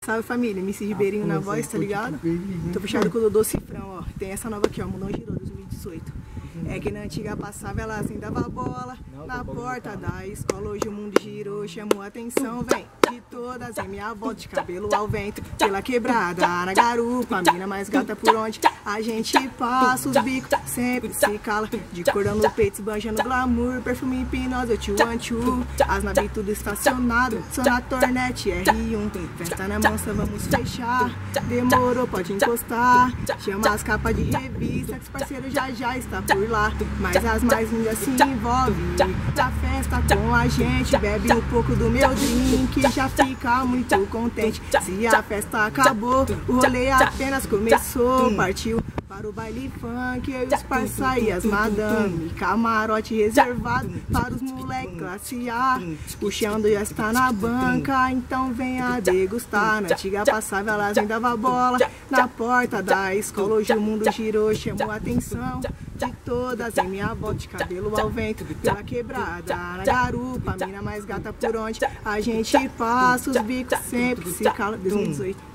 Salve família, MC Ribeirinho na voz, tá ligado? Tô puxado com o Dodô Cifrão, ó. Tem essa nova aqui, ó, Mundão Girou 2018. É que na antiga passava, ela assim dava bola na porta da escola. Hoje o mundo girou, chamou a atenção, vem de todas em minha volta, de cabelo ao vento, pela quebrada, na garupa, a mina mais gata por onde a gente passa, os bicos sempre se cala, de cordão no peito, esbanjando glamour, perfume hipnose, eu te want you, as naves tudo estacionado, só na tornete R1, festa na mansa, vamos fechar, demorou, pode encostar, chama as capas de revista, que os parceiros já está por lá, mas as mais lindas se envolvem na festa com a gente, bebe um pouco do meu drink, já fica muito contente. Se a festa acabou, o rolê apenas começou, partiu para o baile funk, eu e os parça e as madame, camarote reservado para os moleques classe A, puxando já está na banca, então venha degustar. Na antiga passava, elas me dava bola na porta da escola, hoje o mundo girou, chamou a atenção de todas em minha volta, de cabelo ao vento, pela quebrada, na garupa, a mina mais gata por onde a gente passa, os bicos sempre se cala. 2018.